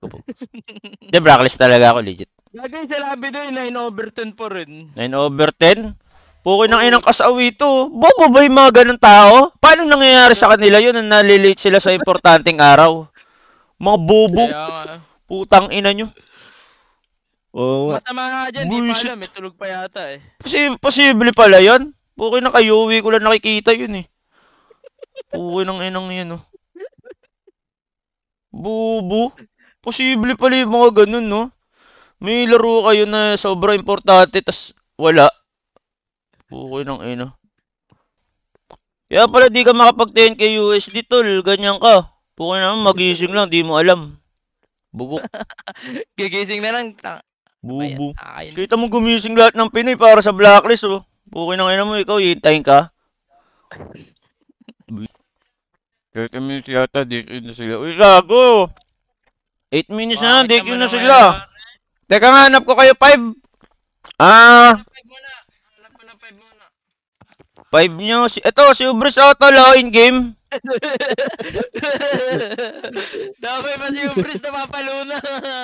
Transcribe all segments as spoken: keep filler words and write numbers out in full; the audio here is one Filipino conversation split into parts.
ko po. Hindi, Brackless talaga ako, legit. Lagay sa labi doon, nine over ten pa rin. nine over ten? Pukoy ng inang kasawi to. Bobo ba yung mga ganun tao? Paano nangyayari sa kanila yun na nalilate sila sa importanteng araw? Mga bobo. Putang ina nyo. Oo. Matama nga dyan, di pa alam. May tulog pa yata eh. Kasi posible pala yan. Pukoy na kayo, uwi ko lang nakikita yun eh. Pukoy ng inang yun oh. Bobo. Posible pala yung mga ganun no. May laro kayo na sobrang importante tas wala. Pukoy ng ina. Kaya pala di ka makapag ten K U S D tol, ganyan ka. Pukoy naman magising lang, di mo alam. Bugok. Gigising na lang. Bubu. Kita mo gumising lahat ng Pinoy para sa Blacklist oh. Pukoy ng ina mo, ikaw hintayin ka. thirty minutes yata, D Q na sila. Uy, gago! eight minutes na, D Q na sila. Teka nga, hanap ko kayo five. Ah. five nyo. Si, ito, si Ubris Auto, in game. Damay pa si Ubris na papaluna.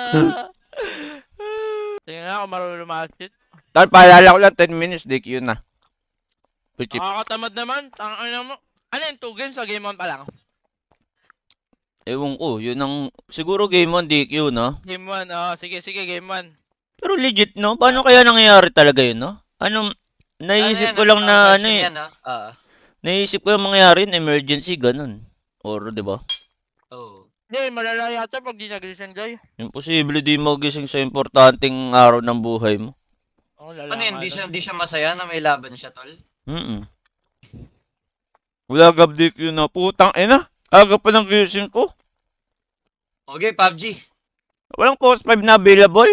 Tingnan nga kung marunong lumasit. Tal, paalala ko lang, ten minutes, D Q na. Nakakatamad naman. Ano mo? Ano yung two games sa game one pa lang? Ewan ko, yun ang, siguro game one, D Q, no? Game one, oh. Sige, sige, game one. Pero legit, no? Paano kaya nangyayari talaga yun, no? Anong, naisip ko lang na, ano eh. Naisip ko yung mangyayari yun, emergency, ganun. Or, di ba? Oo. Hindi, malala yata pag di nagising, Jay. Imposible di magising sa importanteng araw ng buhay mo. Oh, ano yun, di siya, di siya masaya na may laban siya, tol? Mm-mm. Wala gabdik yun na, putang ina. Aga pa ng gising ko. Okay, P U B G. Walang post five na available.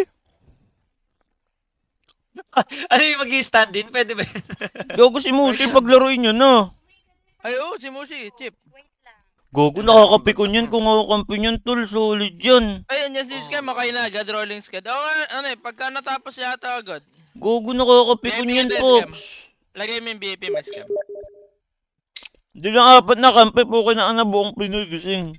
Ano yung mag-i-stand in? Pwede ba? Gogo si Mushi, paglaruin nyo na. Ay, oo, si Mushi, chip. Gogo, nakakapikon yan kung ako kampiyon yan, tol. Solid yan. Ayun, yan si Scam, makay na agad, rolling sked. Oo nga, ano eh, pagka natapos yata agad. Gogo, nakakapikon yan, Pops. Lagay mo yung B P, mas Scam. Di lang apat na kampi, po na ang buong Pinoy gising.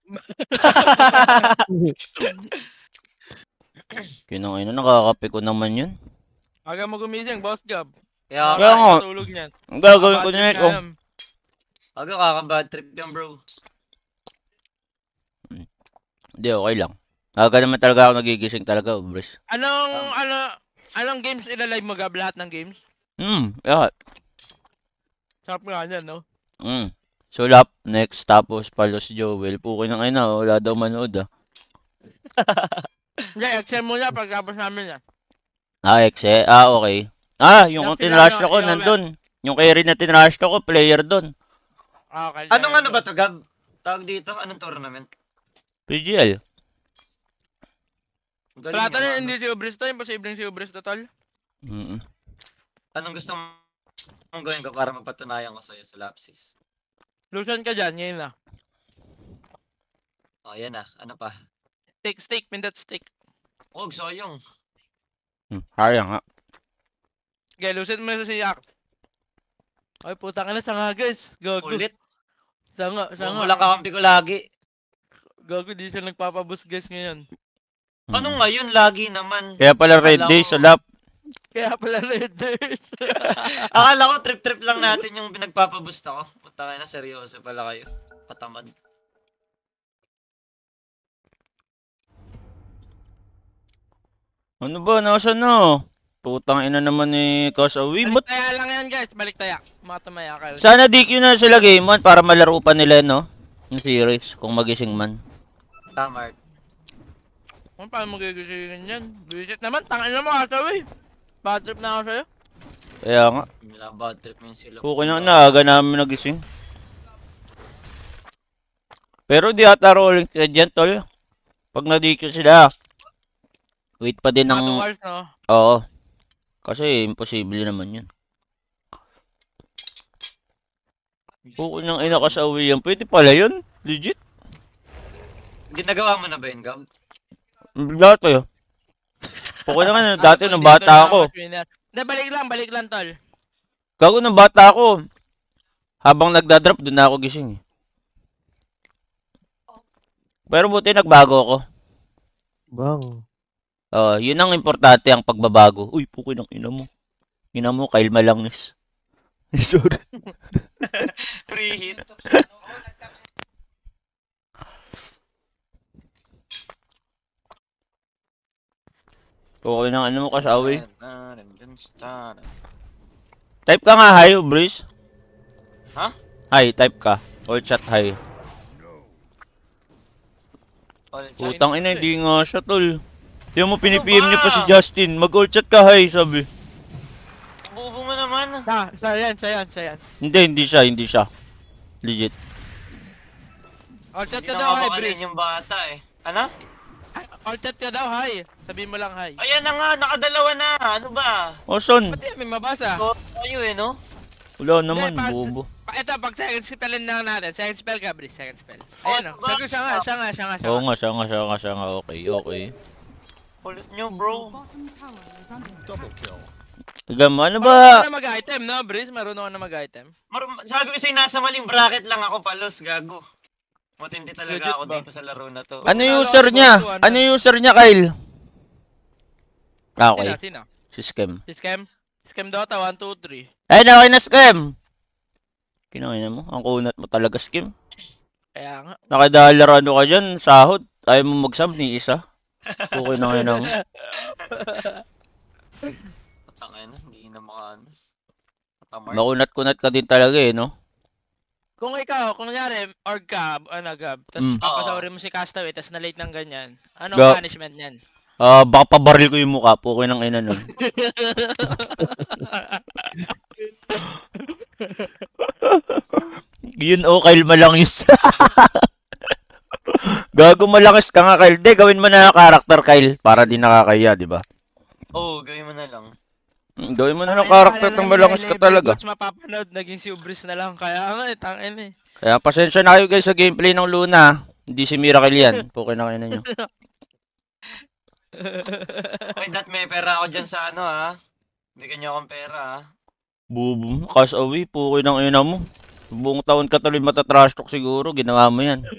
Kinang ina, nakakapikon naman yun. Aga mo gumising, boss job. Kaya nga. Tulog niyan. Ang gagawin ko niya ito. Aga kakabad trip yan, bro. Hindi, okay lang. Aga naman talaga ako nagigising talaga, Ubris. Anong, ano, anong games ilalive mo, Gab? Lahat ng games? Hmm, lahat. Sarap nga yan, no? Hmm. Sulap, next, tapos Palos Joel. Pukoy ng ina, wala daw manood ah. Hindi, exam muna pagkapos namin yan. Ah, exe. Ah, okay. Ah, yung kung tinrush ako, nandun. Yung kay Rin na tinrush ako, player dun. Okay. Anong ano ba to, Gab? Tawag dito, anong tournament? P G L. Wala tayo, hindi si Ubris to, imposibleng si Ubris to, tol. Mm -mm. Anong gusto mong gawin ko para mapatunayan ko sa'yo sa Lapsis? Lucian ka dyan, ngayon na. Oh, yan na. Ano pa? Stick, stick, pindot stick. Oh, sayang. Hmm, kaya nga. Okay, lusin mo sa siyak. Ay, putang ina, sanga guys. Gago. Ulit. Sanga, sanga. Walang kakampi ko lagi. Gago, di siya nagpapaboost guys ngayon. Hmm. Ano ngayon? Lagi naman. Kaya pala red day, sulap. Kaya pala red days. Akala ko trip-trip lang natin yung pinagpapaboost ako. Puta na, seryoso pala kayo. Patamad. Ano ba? Nasaan na? Putang ina naman ni Kasawi. Balik taya lang yan guys, balik taya. Mga tumaya kayo. Sana D Q na sila game one para malaro pa nila, no? Yung series, kung magising man. Tama. Kung paano magigisingin yan? Visit naman, tangin na mo Kasawi. Bad trip na ako sa'yo. Kaya nga. Bad trip yun sila. Pukoy na, naaga namin nagising. Pero di ata rolling sila dyan, tol. Pag na-D Q sila, wait pa din ng... two hours, no? Oo. Kasi imposible naman yun. Pukoy ng ina ka sa uwi yan. Pwede pala yun. Legit. Ginagawa mo na ba yun, Gab? Lahat kayo. Pukoy naman, dati nung bata ako. Hindi, balik lang, balik lang, tol. Gago nung bata ako. Habang nagdadrop, doon na ako gising. Pero buti nagbago ako. Bang. Oh, yun ang importante ang pagbabago. Uy, puki ng ina mo. Ina mo, Kyle Malangis. Sorry. Free hit. Puki ng ano mo kasawi. Star. Type ka nga hi, Breeze. Ha? Hi, type ka. Or chat hi. All chat. Utang ina, hindi nga siya, tol. Tiyan mo, pinipm ba? niya pa si Justin. Mag-all chat ka, hi, sabi. Bubo mo naman. Sa, sa yan, sa yan, sa yan. Hindi, hindi siya, hindi siya. Legit. All chat Hindi ka na daw, hi, mabakalin Breeze. yung bata eh. Ano? Ay, all chat ka daw, hi. Sabihin mo lang hi. Ayan na nga, nakadalawa na. Ano ba? Oson, Pati may mabasa. So, tayo eh, no? wala naman, pa- bobo. Pa, ito, pag second spellin lang natin. Second spell ka, Breeze. Second spell. Ayan o. Oh, Sabi ko, siya nga, siya nga, siya nga, siya Oo nga. nga, siya nga, siya nga, siya nga. Okay, okay. Kulit nyo, bro. Bottom tower is under Double kill. Tigam mo, ano Marunong ba? ka na mag-item, no, Breeze? Marunong ka na mag-item. Mar- sabi ko sa'yo, nasa maling bracket lang ako palos, gago. Matindi Legit talaga ako ba? dito sa laro na to. Ano Nalo user ako, niya? go to, ano? Ano user niya, Kyle? Ah, Sino, okay. sino? Si Scam. Si Scam? Scam Dota, one, two, three. Ay, na, okay na, Scam! Kinangin mo, ang kunat mo talaga, Scam. Kaya nga. Nakadalar ano ka dyan, sahod. Ayaw mo mag-sub ni isa. Okay na ngayon mo. Tangay na, hindi na makaano. Matamar. Makunat-kunat ka din talaga eh, no? Kung ikaw, kung nangyari, org ka, ano, Gab, tapos Mm. papasawrin mo si Castaway, tapos na-late ng ganyan, anong Ga- punishment niyan? Ah, baka pabaril ko yung mukha, puki ng ina nun. Yun oh, Kyle Malangis. Gago malangis ka nga, Kyle. De, gawin mo na karakter, Kyle. Para di nakakaya, di ba? Oo, oh, gawin mo na lang. Mm, Gawin mo na ng karakter ng malangis ka talaga. Coach mapapanood, naging si Ubris na lang, kaya nga, eh, tangin eh. Kaya pasensya na kayo guys sa gameplay ng Luna. Hindi si Miracle yan. Puki ng ina nyo. Oy, dat may pera ako dyan sa ano ha. Bigyan niyo akong pera ha. Bobo mo, cash away, puki ng ina mo. Buong taon ka tuloy matatrash talk siguro, ginawa mo yan.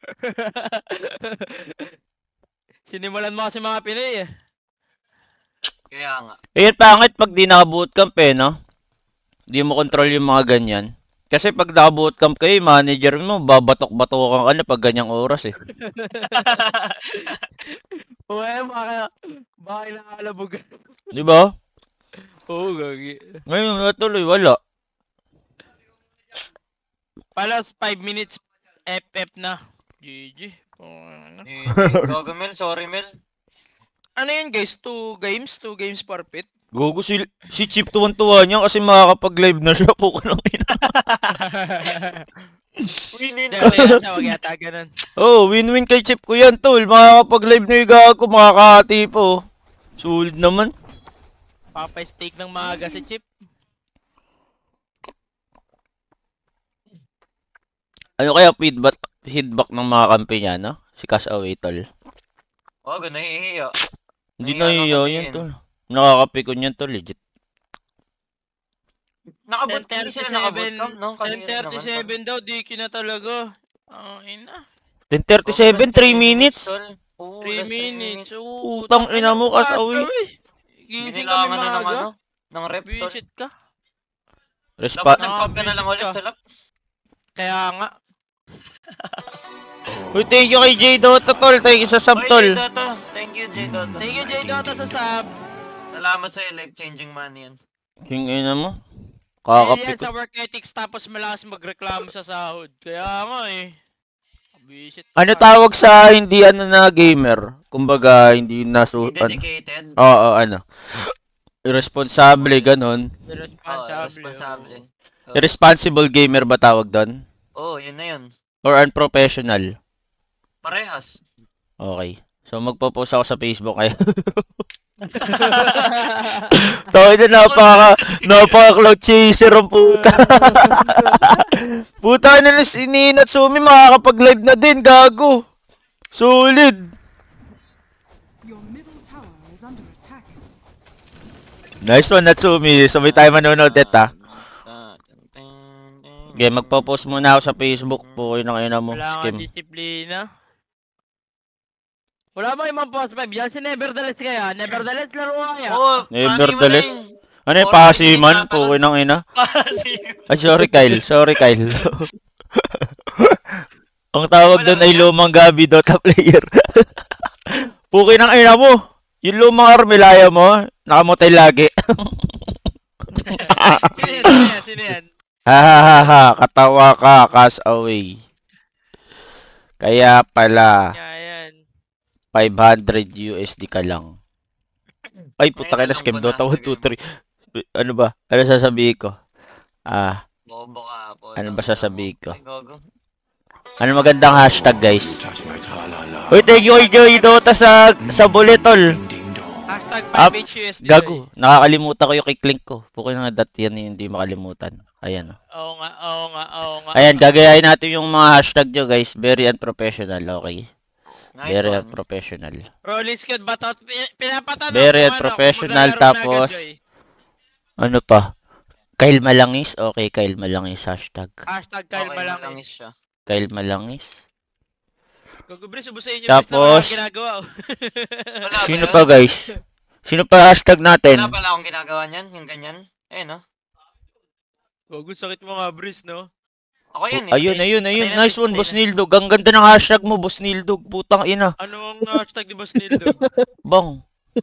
Sinimulan mo kasi mga Pinoy eh. Kaya nga. Eh, pangit pag di naka-bootcamp eh, no? Di mo control yung mga ganyan. Kasi pag naka-bootcamp kayo, yung manager mo, babatok-batokan ka na pag ganyang oras eh. Uwe, baka, baka inaalabog. Di ba? Oo, gagi. Ngayon, natuloy, wala. Palos, five minutes, F F na. G G. Oh, ano? Eh, Gogo Mel, sorry Mel. Ano yun guys? Two games? Two games forfeit? Gogo si, si Chip tuwan-tuwa niya kasi makakapag-live na siya po ko ng ina. Winin. Hindi, wala yata, wag yata ganun. Oh, win-win kay Chip ko yan, tol. Makakapag-live na yung gago, makakahati po. Sulit naman. Papay-steak ng maaga si Chip. Ano kaya feedback, feedback ng mga kampi niya, no? Si Cash Away, tol. Oh, gano'n nahihiya. Hindi Nahiya na akong iyo sabihin. yan, tol. Nakakapikon yan, tol, legit. Nakabot, ten hindi sila thirty-seven, nakabot no? ten Kanina naman. thirty-seven daw, di na talaga. Ang ina. ten thirty-seven, three minutes. Oo, three last three minutes. minutes. Oo, Utang ina mo, Cash Cash Away. Gising kami Binilangan na ng maaga. ano? Ng rep, tol. Visit ka. Respa Dapat nag-pop ka na lang Nakabwisit ulit ka. sa lap. Kaya nga. Uy, thank you kay J Dota, tol. Thank you sa sub, Oy, tol. J Dota. Thank you, J Dota. Thank you, J Dota, sa sub. Salamat sa'yo, life-changing man yan. Yung ina mo. Kaya yan Kakapikon. sa work ethics tapos malakas magreklamo sa sahod. Kaya nga eh. Visit Ano tawag sa hindi ano na gamer? Kumbaga, hindi nasu... Be Ano? dedicated. Oo, ano. Irresponsible, ganon. Oo, Irresponsible. responsable. Irresponsible gamer ba tawag doon? Oo, yun na yun. Or unprofessional? Parehas. Okay. So, magpo-post ako sa Facebook kayo. Tawag na napaka, napaka cloud chaser ang puta. Puta na na si Ninatsumi, makakapag-live na din, gago. Solid. your middle tower is under attack. Nice one, Natsumi. Sabay tayo manonood, ha. Okay, magpo-post muna ako sa Facebook po. Yun ang ina mo. Wala nga Skim. disiplina. Wala mo yung mga post five yan, si Nevertheless kaya. Nevertheless, laro kaya. Oo, Nevertheless. money mo na yun. Ano yung Oras, pasiman? hindi Pukoy ng ina. Passive. Ay, sorry Kyle. Sorry Kyle. Ang tawag Wala doon ay ba? lumang Gabi Dota player. Pukoy ng ina mo. Yung lumang Armelaya mo, nakamutay lagi. Sino yan? Sino yan? Sino yan? Ha ha ha ha, katawa ka, cast away. Kaya pala, Kaya yan. five hundred U S D ka lang. Ay, puta ka na, Ngayon scam lang Dota ba one, two, three. Ano ba? Ano sasabihin ko? Ah, Bobo ka po. Ano ba sasabihin ko? Ay, gogo. ano magandang hashtag, guys? Uy, thank you kay Joy Dota sa, sa bullet, tol. Hashtag Up, five H U S D. Gago, nakakalimutan ko yung key-link ko. Pukoy na nga dati yan yung hindi makalimutan. Ayan. oh. Oo nga, oo nga, oo nga. Ayan, gagayahin natin yung mga hashtag nyo, guys. Very unprofessional, okay? Nice Very one. unprofessional. Rolling squad batot. Pin- Pinapatanong Very kung ano, unprofessional, kung maglalaro na tapos- agad, Joy. Ano pa? Kyle Malangis? Okay, Kyle Malangis hashtag. Hashtag Kyle Okay, Malangis. malangis siya. Kyle Malangis. Gago bro, subusayin nyo. Tapos- Tapos. ginagawa. oh. Wala Sino ba pa, yun? guys? Sino pa hashtag natin? Wala pala akong ginagawa niyan, yung ganyan. Eh, no? Gago, sakit mo nga, Brice, no? Ako yun eh. Ayun, ayun, ayun. Patay na, Nice one, patay Boss na. Nildog. Ang ganda ng hashtag mo, Boss Nildog. Putang ina. Ano ang hashtag ni Boss Nildo? Bang.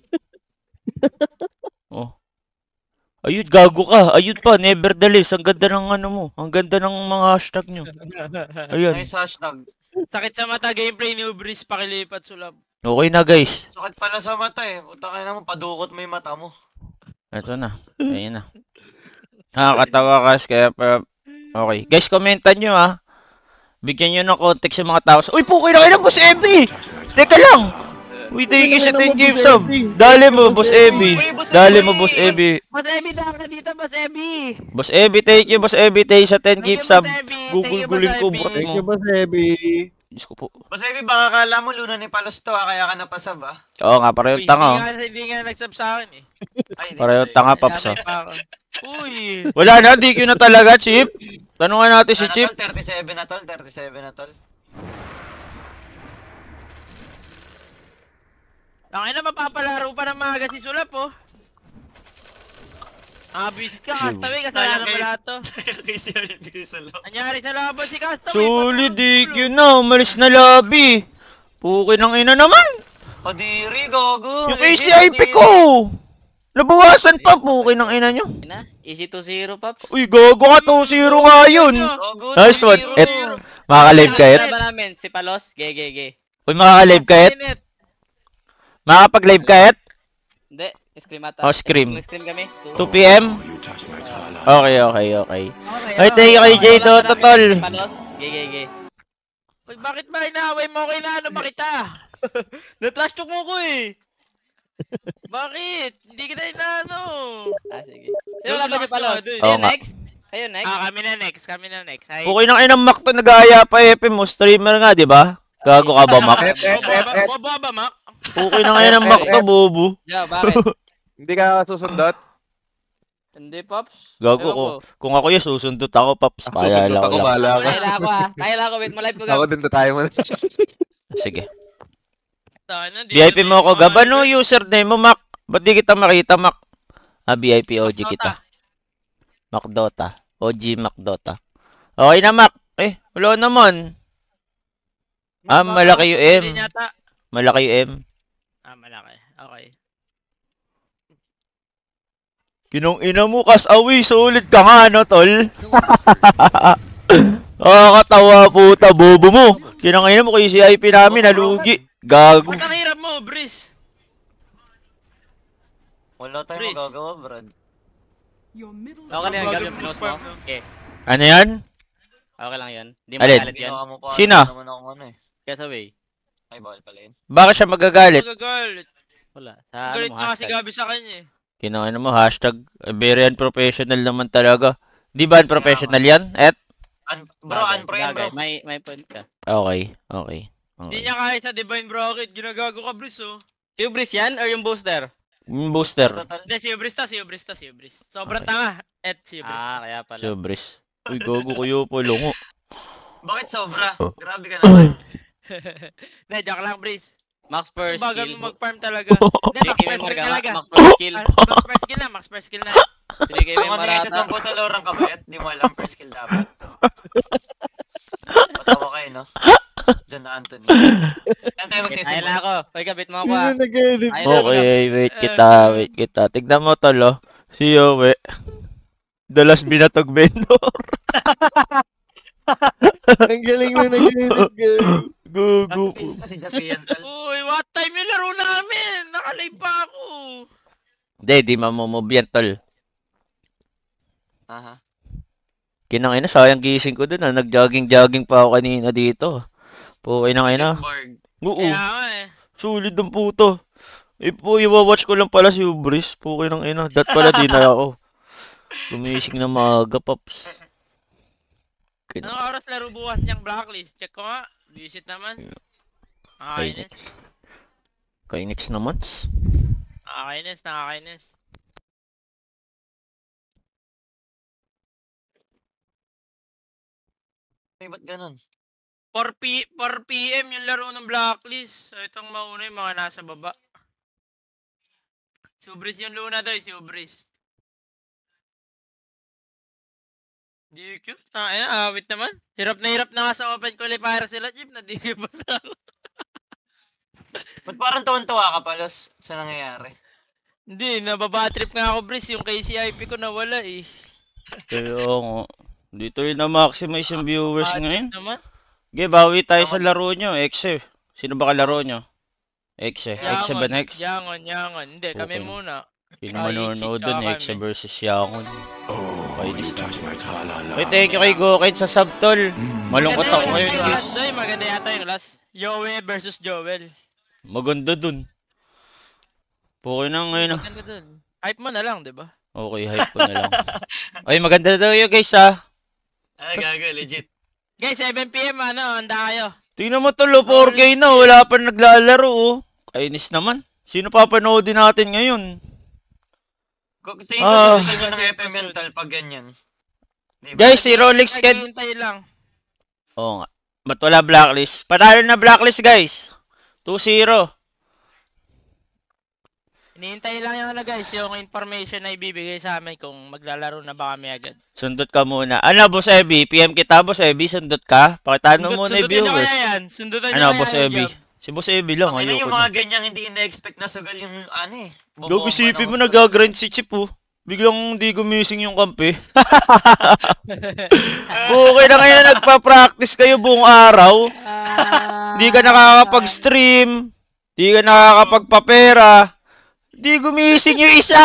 Oh. Ayun, gago ka. Ayun pa, nevertheless. Ang ganda ng ano mo. Ang ganda ng mga hashtag nyo. Ayun. Nice hashtag. Sakit sa mata, gameplay ni Brice, pakilipat sulab. Okay na, guys. Sakit pala sa mata eh. Puta ka na mo, padukot mo yung mata mo. Ito na. Ayun na. Nakakatawa kas, kaya pa... Okay. Guys, komentan nyo ha. Bigyan nyo ng context yung mga tao. Uy, pukoy na kayo ng Boss Ebi! Teka lang! Uy, thank you sa ten gift sub. Dali mo, Boss Ebi. Dali mo, Boss Ebi. Boss Ebi, daan ka dito, Boss Ebi! Boss Ebi, thank you, Boss Ebi. Thank you sa ten Thank gift you, sub. Boss Ebi. Thank Google you, guling Boss ko, Ebi. bro Thank mo. you, Boss Ebi. Diyos ko po. Boss Ebi, baka kala mo luna ni Palos to ah, kaya ka napasab ah. Oo nga, pareho Uy, tanga. oh. Hindi nga, hindi nga nag-sub sa akin eh. Ay, di Pareho ba, tanga, eh. Paps. Damay oh. pa ako. Uy! Wala na, D Q na talaga, Chip. Tanungan natin si Ano, Chip. tol? thirty-seven na tol, thirty-seven na tol. Ang ina, mapapalaro pa ng mga si Sulap, oh. Ah, visit ka, Castaway, kasalanan mo lahat to. Kasi yun, hindi ko salo. Anyari sa laban si Castaway. Solid, D Q na. Umalis na lobby. Puki ng ina naman. Kadiri, gogo. Yung A C I P ko. Nabawasan pa, puki ng ina nyo. Na, easy to zero, Paps. Uy, gogo ka, two zero nga yun. Gogo, Nice one. zero. Et, makaka-live ka, Et? Ano ba namin? Si Palos? Ge, ge, ge. Uy, makaka-live ka, Et? Makakapag-live ka, Et? Hindi, scream ata. Oh, scream. Scream kami. two P M? Okay, okay, okay. Ay, thank you kay Jay Dota, tol. Si Palos? Ge, ge, ge. Pag bakit ba inaaway mo kay Nano makita? Na-trash talk mo ko eh. Bakit? Hindi kita inaano. Ah, sige. Sino laban niyo, Palos? Oo Kayo nga. next? Kayo next? Ah, kami na next, kami na next. Ay. Puki ng ina, Mac to, nag-aaya pa F M mo. Streamer nga, di ba? Gago ka ba, Mac? Et, et, et, et. Bobo ba, Mac? Puki ng ina, Mac to, bobo. Yo, bakit? Hindi ka susundot? Hindi, Pops. Gago Ewan ko. Kung ako yun, susundot ako, Paps. Ah, susundot Paalala ko ako, lang. bahala ka. Kaya ako ah. Kaya ako. Wait, malive ko Ako gab. din tayo mo. Sige. Sana, di V I P na- mo ako, Gab. Ano username mo, Mac? Ba't di kita makita, Mac? Ah, V I P O G kita. Mac Dota. O G Mac Dota. Okay na, Mac. Eh, wala naman. Ah, malaki yung M. Hindi yata. Malaki yung M. Ah, malaki. Okay. Kinong ina mo, kas away. Solid ka nga, no, tol? Nakakatawa, puta, bobo mo. Kinong ina mo, kay C I P namin, nalugi. Gago. Ba't ang hirap mo, Brice? Wala tayong Please. magagawa, Brad. Your middle Okay na yan, Gab, Bago yung pinost mo. confirm, no? Okay. Ano yan? Okay lang yan. Di Alin? magalit yan. Ginawa mo pa. Sino? ano naman ako ano eh. Guess away. Ay, bawal pala yun. Bakit siya magagalit? Magagalit. Wala. Sa ano Galit mo, na kasi hashtag. Gabi sa kanya eh. Kinong ina mo, hashtag. eh, Very unprofessional naman talaga. Di ba unprofessional yan? Et? Un bro, Bagay, unpro yan, bro. bagay. May, may point ka. Okay, okay. Hindi Okay. niya kaya sa Divine Rocket. Ginagago ka, Brice, oh. Si Ubris yan or yung booster? Yung booster. Total. Hindi, si Ubris ta, si Ubris ta, si Ubris. Sobrang Okay. tanga. Et, si Ubris. Ah, kaya pala. Sobres. Uy, gogo kayo po, lungo. Bakit sobra? Oh. Grabe ka naman. Hindi, joke lang, Brice. Max per Bagal skill. mo mag-farm talaga. Hindi, three max K per may skill marka. talaga. Max per skill. Ah, Max per skill na, max per skill na. three K may Kung ano yung marata. ng putalorang kabait, di mo alam first skill dapat. Patawa kayo, no? John na Anthony. Yan tayo Ay magsisimula. na ako. Hoy, kabit mo ako Sino ah. nag-edit? Ay na ako. Okay, wait kita, wait kita. Tignan mo tol, oh. Si Yowie. Dalas binatog vendor. Ang galing na nag-edit, guys. Gugu. Si Jackie yan, tal. Uy, what time yung laro namin? Nakalive pa ako. Hindi, di mamumove yan tol. Aha. Kinangina, sayang gising ko dun ah. Nag-jogging-jogging pa ako kanina dito. Pukay na ina. Borg. Oo, Kaya nga eh. sulit ang puto. Eh po, iwa-watch ko lang pala si Ubris. Pukay ng ina. Dat pala di na ako. Gumising na maaga, paps. Kin- Anong oras laro bukas niyang blacklist? Check ko nga. Visit naman. Nakakainis. Kainix. Kainix naman. Nakakainis, nakakainis. Ay, ba't ganun? four P M yung laro ng blacklist. So itong mauna yung mga nasa baba. Si Ubris yung luna daw, si Ubris. D Q? Ah, ayan, awit naman. Hirap na hirap na nga sa open qualifier sila, Jeep. Na D Q pa sa Ba't parang tawan-tawa ka pa, Los? Sa nangyayari? Hindi, nababatrip nga ako, Bris. Yung K C I P ko nawala eh. Kaya nga. Dito yung na-maximize yung viewers Batrip ngayon. naman. Okay, bawi tayo sa laro nyo. Exe. Sino ba kalaro nyo? Exe. Exe ba Yangon, next? Yangon, Yangon. Hindi, kami Okay. muna. Sino Ay, manonood tsaka dun? Exe kami. versus Yangon. Okay, this na. Wait, thank you kay Gokid sa subtol. Malungkot ako ngayon, Maganda guys. yata yung- Maganda yata yung last. Yowie versus Joel. Maganda dun. Pukay na ngayon. ah. Maganda dun. Hype mo na lang, di ba? Okay, hype ko na lang. Ay, maganda daw yun, guys, ah. Ay, gago, legit. Guys, seven P M ano, handa kayo. Tingnan mo tulo, four K na. Wala pa naglalaro, oh. Kainis naman. Sino papanoodin natin ngayon? Kung tingin Ah. ko sa nyo ng F M mental pag ganyan. Di ba? Guys, si Rolex Ay, Ked. hintay lang. Oo nga. Ba't wala blacklist? Panalo na blacklist, guys. two zero. Hinihintay lang yung ano guys, yung information na ibibigay sa amin kung maglalaro na ba kami agad. Sundot ka muna. Ano, Boss Ebi? P M kita, Boss Ebi. Sundot ka? Pakitaan mo muna yung sundutin nyo viewers. kaya yan. Sundutin nyo Ano, kaya Boss yan, Ebi? Jam. Si Boss Ebi lang. Ano Ayoko yung na. mga ganyang hindi ina-expect na sugal yung ano eh. Gago, Bumomba isipin ng mo gusto. nag-grind si Chip, oh. Biglang di gumising yung kampi. Okay na kayo na nagpa-practice kayo buong araw. Di ka nakakapag-stream. Di ka nakakapagpapera. Di gumising yung isa.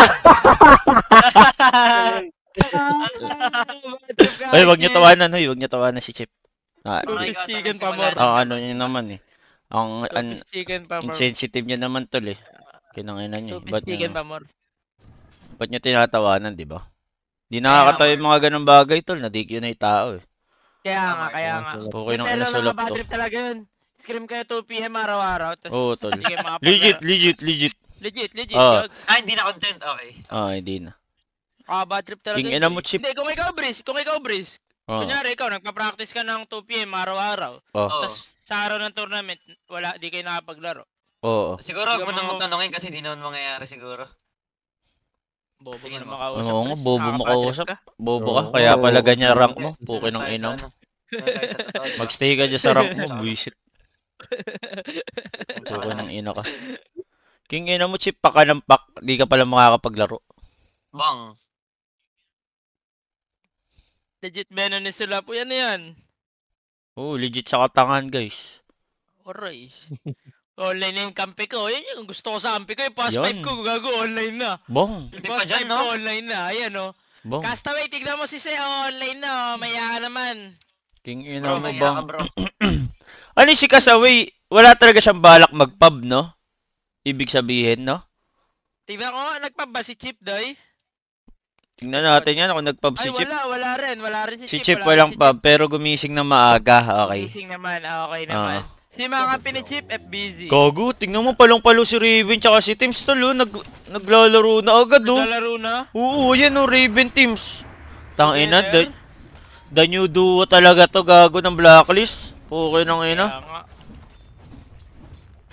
Ay, wag niyo tawanan, hoy. Wag niyo tawanan si Chip. Ah, Mga ikaw, Chicken tanong pa simula more. ang ano niyo naman eh. Ang Two an, piece chicken pa more. insensitive niyo naman tol eh. Kinangina niyo. Two eh. Ba't piece chicken niyo, pa more. ba't niyo tinatawanan, di ba? Di nakakatawa yung mga ganong bagay tol. Na-D Q na yung tao eh. Kaya nga, Tama, kaya tama, nga. tama. Okay nang Pero inasulap to. nakabatrip talaga yun. Scream kayo two P M araw-araw. Tas Oo, tol. hindi kayo makapaglaro. Legit, legit, legit. Legit, legit. Ah. yun. Ah, hindi na content. Okay. Ah, hindi na. Nakabatrip talaga King yun, ina mo, eh. Chip. Hindi, kung ikaw, Brice, kung ikaw, Brice. Oh. Kunyari, ikaw, nagpa-practice ka ng two P M araw-araw. Oh. Oo. Tapos sa araw ng tournament, wala, di kayo nakapaglaro. Oo. Siguro huwag mo Hindi nang mo- tanongin kasi di naman mangyayari siguro. Bobo mo Tingin na mo. makausap. Oo nga, Brice. bobo Nakabatrip makausap. ka. Bobo ka. Oo. Kaya pala ganyan rank mo. Doon Puki ng tayo sa ina mo. ano. Doon tayo sa totoo, di ba? Magstay ka dyan sa rank mo. Tsaka- Buisit. Puki ng ina ka. King ina mo, Chip, pa ka ng pack. Di ka pala makakapaglaro. Bang. Legit Venom ni sila po yan na yan. Oo, legit sa katangan, guys. Oray. Online na yung kampi ko. Yan yung gusto ko sa kampi ko. Yung past Yan. five ko, gago online na. Bong. Yung Hindi pa past dyan, five no? ko online na. Ayan o. Bong. Castaway, tignan mo si Seo online na. Oh. Maya ka naman. King ina Bro, mo, maya bang. ka, bro. Ano si Kasaway? Wala talaga siyang balak mag-pub, no? Ibig sabihin, no? Tignan ko, nagpab ba si Chip, Doy? Tingnan natin yan kung nag-pub si Ay, Chip. wala. Wala rin. Wala rin Si si, Chip wala walang rin si pub, pero gumising na maaga. Okay. Gising naman. Ah, okay naman. Si mga kampi ni Chip, F B Z. Gago, tingnan mo palong-palo si Raven tsaka si Teams tol, oh. Nag, naglalaro na agad, oh. Naglalaro na. Oo, yan, oh, Raven Teams. Tangina, Together. the, the new duo talaga to, gago ng blacklist. Okay nang ina. Kaya nga.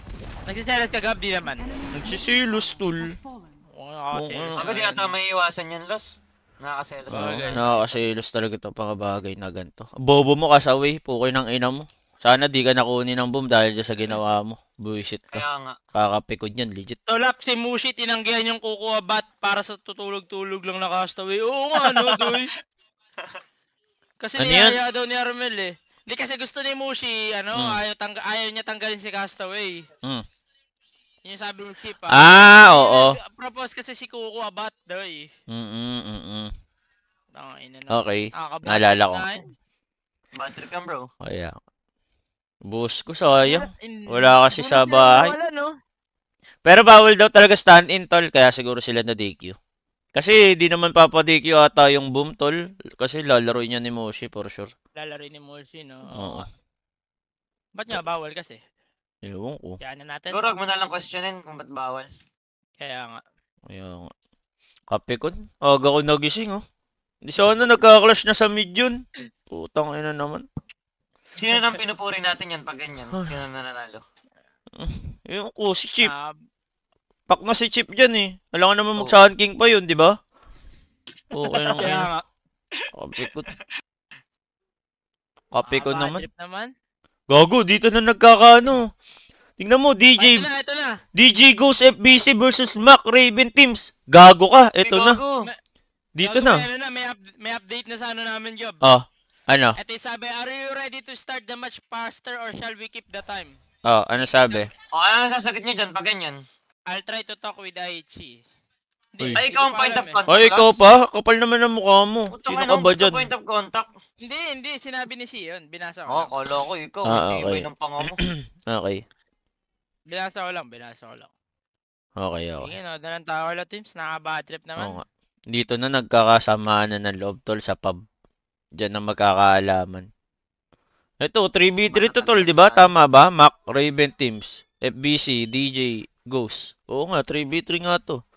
Nagsiselos ka, Gab? Di naman. Nagsisilos, tol. Has fallen. Oo, nakakaselos. Oo, Ako di ata may iwasan yan, Los. Nakakaselos Oo, ako. Bagay. nakakasilos talaga ito pangabagay na ganito. Bobo mo kasaway, pukoy ng ina mo. Sana di ka nakunin ng boom dahil dyan sa ginawa mo. Buisit ka. Kaya nga. Kakapikod yan, legit. Tolap, si Mushi tinanggihan yung kukuha bat para sa tutulog-tulog lang na castaway. Oo nga, no, doy. Kasi Ano yan? niyaya daw ni Armel eh. Hindi kasi gusto ni Mushi, ano, Hmm. ayaw, tangga ayaw niya tanggalin si castaway. Mm. Yun yung sabi ni Chip ah. Ah, oo. Propose kasi si Kuko Abat daw eh. Mm-mm, mm-mm. Tangina na. Okay, Nakakabad naalala ko. na eh. Bad trip yan, bro. Kaya, boss ko sayang. In- Wala kasi bonus sa na bahay. wala, no? Pero bawal daw talaga stand-in, tol. Kaya siguro sila na D Q. Kasi di naman papa-D Q ata yung boom, tol. Kasi lalaroin niya ni Moshi for sure. Lalaro ni Mushi, no? Oo. Ba't nga bawal kasi? Ewan ko. Kaya na natin. Siguro, huwag mo na lang questionin kung ba't bawal. Kaya nga. Kaya nga. Kape ko. Aga ko nagising, oh. Di sana nagka-clash na sa mid yun. Putang ina naman. Sino nang pinupuri natin yan pag ganyan? Sino na nanalo? Ewan ko, si Chip. Ah, Pak na si Chip dyan, eh. Alam ka naman Oo. mag-Sun King pa yun, di ba? Okay lang kaya ina. nga. Kape ko. Kape ko Ah, bad naman. trip naman. Gago, dito na nagkakaano. Tingnan mo, D J, Ay, ito na, ito na. D J Ghost F B C versus Mac Raven Teams. Gago ka, eto Ay, na. gago. Dito Gago, may na. ano na, may, up- may update na sa ano namin, Job. Oh, ano? Ito yung sabi, are you ready to start the match faster or shall we keep the time? Oh, ano sabi? O, ano ang sasagot niyo dyan pag ganyan? I'll try to talk with Aichi. Uy. Ay, ikaw ang point of contact. Ay, ikaw Los. pa? Kapal naman ang mukha mo. Puta Sino ka ka nung ba gusto dyan? point of contact. Hindi, hindi. Sinabi ni Si yun. Binasa ko Oo, lang. kala ko ikaw. Ah, Hindi okay. iba ng panga mo. Okay. Binasa ko lang, binasa ko lang. Okay, okay. Sige, no. Dalang tao ulit, teams. Nakaka-bad trip Oo naman. nga. Dito na nagkakasamaan na ng loob, tol, sa pub. Diyan na magkakaalaman. Ito, three v three to, tol, di ba? Tama ba? Mac Raven Teams. F B C, D J, Ghost. Oo nga, three v three nga to.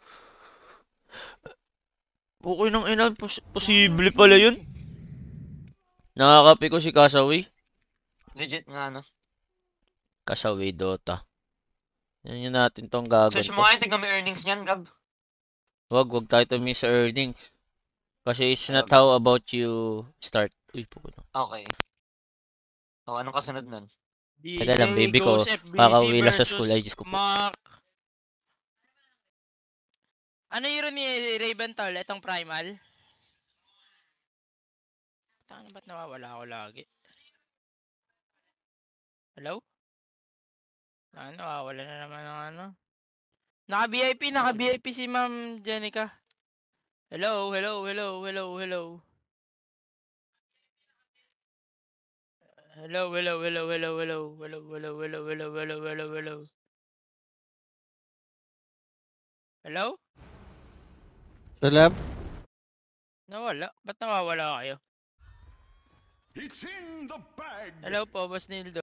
Okay nang ina, pos- posible pala yun. Nakakapi ko si Kasaway. Legit nga, no? Kasaway Dota. Yan yun natin tong gagon Search to. mo nga, tignan mo yung earnings niyan, Gab. Wag, wag tayo tumis sa earnings. Kasi it's not how about you start. Uy, puno. Okay. O, anong kasunod nun? D J Teka lang, baby ko. Ghost F B C Kakauwi lang sa versus school. Ay, Diyos ko po. Mac. Ano yun ni Raven Tol? Itong primal? Ano ba't nawawala ako lagi? Hello? Ano, nawawala na naman ng ano? Naka-V I P, naka-V I P si Ma'am Jenica. Hello, hello, hello, hello, hello. Hello, hello, hello, hello, hello, hello, hello, hello, hello, hello, hello, hello. Hello? Salam? Nawala? Ba't nawawala kayo? It's in the bag. Hello po, Boss Nildo.